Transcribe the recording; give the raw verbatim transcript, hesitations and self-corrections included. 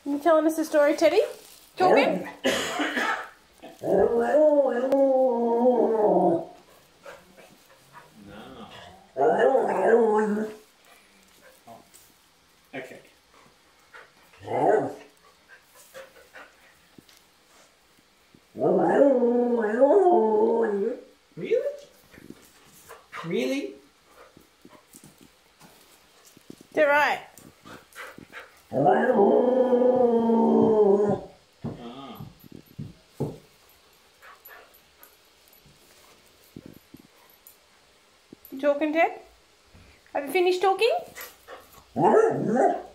You telling us a story, Teddy? Talking? No. Oh, okay. Really? Really? Is that right? Ah. You talking, Ted? Have you finished talking?